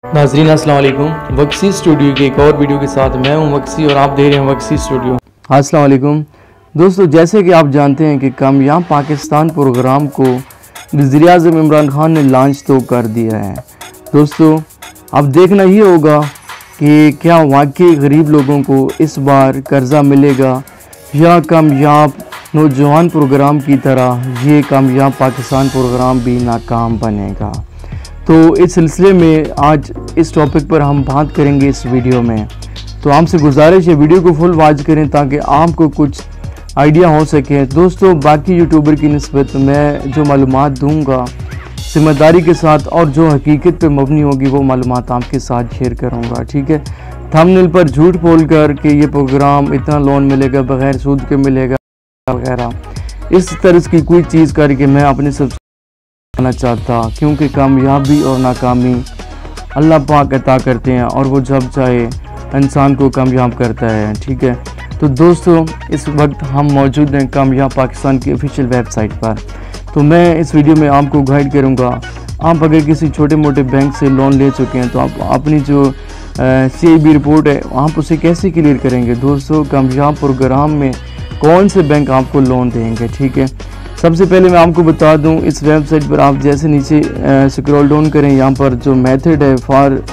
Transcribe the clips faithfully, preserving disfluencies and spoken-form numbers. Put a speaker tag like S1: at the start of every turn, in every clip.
S1: नाज़रीन अस्सलाम वालेकुम। वक्सी स्टूडियो के एक और वीडियो के साथ मैं हूं वक्सी और आप देख रहे हैं वक्सी स्टूडियो।
S2: अस्सलाम वालेकुम दोस्तों, जैसे कि आप जानते हैं कि कामयाब पाकिस्तान प्रोग्राम को वज़ीर-ए-आज़म इमरान खान ने लॉन्च तो कर दिया है। दोस्तों अब देखना ही होगा कि क्या वाकई गरीब लोगों को इस बार कर्जा मिलेगा या कामयाब नौजवान प्रोग्राम की तरह ये कामयाब पाकिस्तान प्रोग्राम भी नाकाम बनेगा। तो इस सिलसिले में आज इस टॉपिक पर हम बात करेंगे इस वीडियो में। तो आपसे गुजारिश है वीडियो को फुल वॉच करें ताकि आपको कुछ आइडिया हो सके। दोस्तों बाकी यूट्यूबर की निस्बत मैं जो मालूमात दूंगा ज़िम्मेदारी के साथ और जो हकीकत पे मबनी होगी वो मालूमात आपके साथ शेयर करूंगा, ठीक है। थंबनेल पर झूठ बोल कर कि ये प्रोग्राम इतना लोन मिलेगा बग़ैर सूद के मिलेगा वगैरह इस तरह की कोई चीज़ करके मैं अपने सब करना चाहता, क्योंकि कामयाबी और नाकामी अल्लाह पाक अता करते हैं और वो जब चाहे इंसान को कामयाब करता है, ठीक है। तो दोस्तों इस वक्त हम मौजूद हैं कामयाब पाकिस्तान की ऑफिशियल वेबसाइट पर। तो मैं इस वीडियो में आपको गाइड करूंगा। आप अगर किसी छोटे मोटे बैंक से लोन ले चुके हैं तो आप अपनी जो सी आई बी रिपोर्ट है आप उसे कैसे क्लियर करेंगे। दोस्तों कामयाब प्रोग्राम में कौन से बैंक आपको लोन देंगे, ठीक है। सबसे पहले मैं आपको बता दूं इस वेबसाइट पर आप जैसे नीचे स्क्रॉल डाउन करें, यहाँ पर जो मेथड है for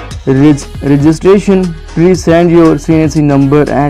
S2: registration please send your C N C number at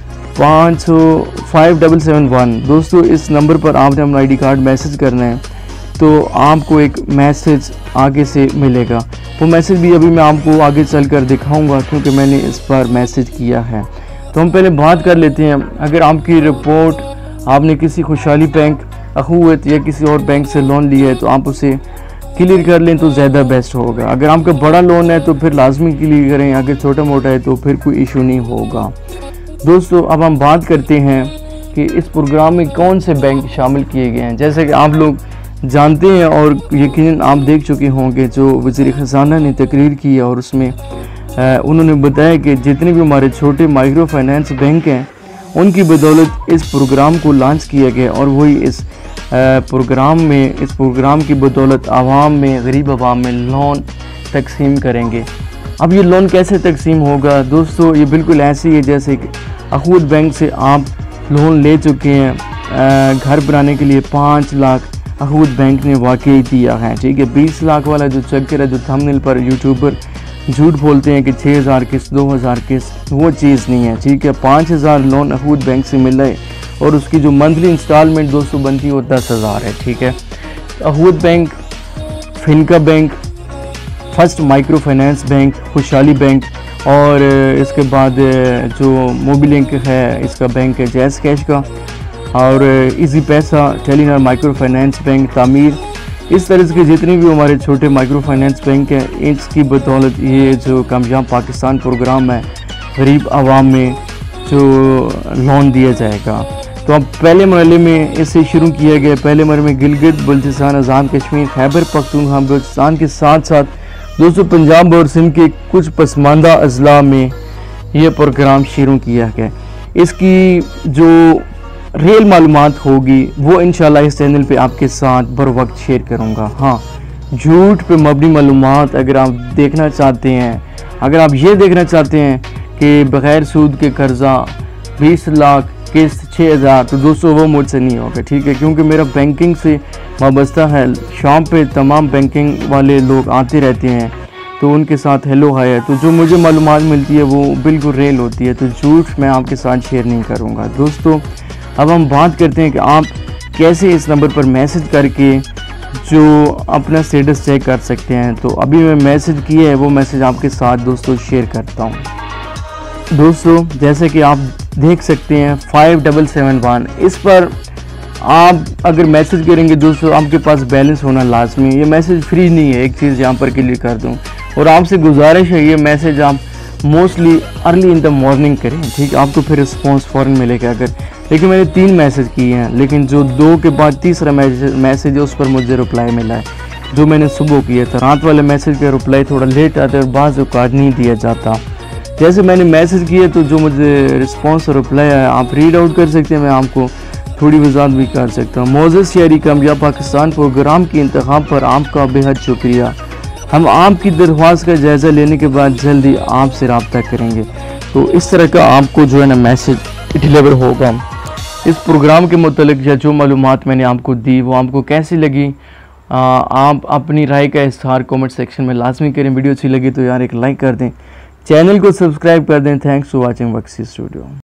S2: पाँच सौ फाइव डबल सेवन वन। दोस्तों इस नंबर पर आपने अपना आई डी कार्ड मैसेज करना है तो आपको एक मैसेज आगे से मिलेगा। वो मैसेज भी अभी मैं आपको आगे चल कर दिखाऊँगा क्योंकि मैंने इस पर मैसेज किया है। तो हम पहले बात कर लेते हैं। अगर आपकी रिपोर्ट आपने किसी खुशहाली बैंक, अखुवत या किसी और बैंक से लोन लिया है तो आप उसे क्लियर कर लें तो ज़्यादा बेस्ट होगा। अगर आपका बड़ा लोन है तो फिर लाजमी क्लियर करें, अगर छोटा मोटा है तो फिर कोई इशू नहीं होगा। दोस्तों अब हम बात करते हैं कि इस प्रोग्राम में कौन से बैंक शामिल किए गए हैं। जैसे कि आप लोग जानते हैं और यकीनन आप देख चुके होंगे जो वज़ीर ख़ज़ाना ने तकरीर की है और उसमें आ, उन्होंने बताया कि जितने भी हमारे छोटे माइक्रो फाइनेंस बैंक हैं उनकी बदौलत इस प्रोग्राम को लॉन्च किया गया और वही इस प्रोग्राम में इस प्रोग्राम की बदौलत आवाम में गरीब आवाम में लोन तकसीम करेंगे। अब ये लोन कैसे तकसीम होगा दोस्तों, ये बिल्कुल ऐसे ही है जैसे कि अखूत बैंक से आप लोन ले चुके हैं घर बनाने के लिए पाँच लाख अखूत बैंक ने वाकई दिया है, ठीक है। बीस लाख वाला जो चक्कर है जो थंबनेल पर यूट्यूबर झूठ बोलते हैं कि छः हज़ार किस्त दो हज़ार किस्त, वो चीज़ नहीं है, ठीक है। पाँच हज़ार लोन अखूत बैंक से मिल रहे और उसकी जो मंथली इंस्टॉलमेंट दोस्तों बनती है वो दस हज़ार है, ठीक है। Akhuwat bank, FINCA bank, first micro finance bank, Khushhali bank और इसके बाद जो मोबिलिंक है इसका बैंक है जैस कैश का और इजी पैसा, टेलीनॉर माइक्रो फाइनेंस बैंक, तामीर, इस तरह के जितने भी हमारे छोटे माइक्रो फाइनेंस बैंक हैं इसकी बदौलत ये जो कामयाब पाकिस्तान प्रोग्राम है गरीब आवाम में जो लोन दिया जाएगा। तो अब पहले मरहले में इससे शुरू किया गया। पहले मरहले में गिलगित बल्तिस्तान, आज़ाद कश्मीर, खैबर पख्तूनख्वा, बलूचिस्तान के साथ साथ दोस्तों पंजाब और सिंध के कुछ पसमानदा अजला में यह प्रोग्राम शुरू किया गया। इसकी जो रियल मालूमात होगी वो इंशाल्लाह इस चैनल पे आपके साथ बर वक्त शेयर करूँगा। हाँ, झूठ पे मबनी मालूमात अगर आप देखना चाहते हैं, अगर आप ये देखना चाहते हैं कि बग़ैर सूद के कर्ज़ा बीस लाख किस्त छः हज़ार तो दोस्तों वो मुझसे नहीं होगा, ठीक है। क्योंकि मेरा बैंकिंग से वाबस्ता है, शाम पे तमाम बैंकिंग वाले लोग आते रहते हैं तो उनके साथ हेलो हाय है, तो जो मुझे मालूमात मिलती है वो बिल्कुल रियल होती है। तो झूठ मैं आपके साथ शेयर नहीं करूँगा। दोस्तों अब हम बात करते हैं कि आप कैसे इस नंबर पर मैसेज करके जो अपना स्टेटस चेक कर सकते हैं। तो अभी मैं मैसेज किया है वो मैसेज आपके साथ दोस्तों शेयर करता हूं। दोस्तों जैसे कि आप देख सकते हैं फाइव डबल सेवन वन, इस पर आप अगर मैसेज करेंगे दोस्तों आपके पास बैलेंस होना लाजमी है। ये मैसेज फ्री नहीं है, एक चीज़ यहाँ पर क्लियर कर दूँ और आपसे गुजारिश है ये मैसेज आप mostly early in the morning करें, ठीक है। आपको फिर रिस्पॉन्स फ़ौरन मिलेगा। अगर लेकिन मैंने तीन मैसेज किए हैं लेकिन जो दो के बाद तीसरा मैसेज है उस पर मुझे रिप्लाई मिला है जो मैंने सुबह किया था। रात वाले मैसेज का रिप्लाई थोड़ा लेट आता है और बाज़ औक़ात नहीं दिया जाता। जैसे मैंने मैसेज किया तो जो मुझे रिस्पॉन्स और रिप्लाई आया आप रीड आउट कर सकते हैं, मैं आपको थोड़ी वजाहत भी कर सकता हूँ। मोअज़्ज़ज़ शहरी कामयाब पाकिस्तान प्रोग्राम के इंतखाब पर आपका बेहद शुक्रिया। हम आपकी दरख्वास्त का जायज़ा लेने के बाद जल्दी आपसे रब्ता करेंगे। तो इस तरह का आपको जो है ना मैसेज डिलीवर होगा। इस प्रोग्राम के मुतालिक या जो मालूमात मैंने आपको दी वो आपको कैसी लगी, आ, आप अपनी राय का इज़हार कमेंट सेक्शन में लाजमी करें। वीडियो अच्छी लगी तो यार एक लाइक कर दें, चैनल को सब्सक्राइब कर दें। थैंक्स फॉर वाचिंग वक्सी स्टूडियो।